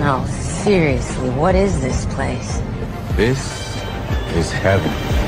No, seriously, what is this place? This is heaven.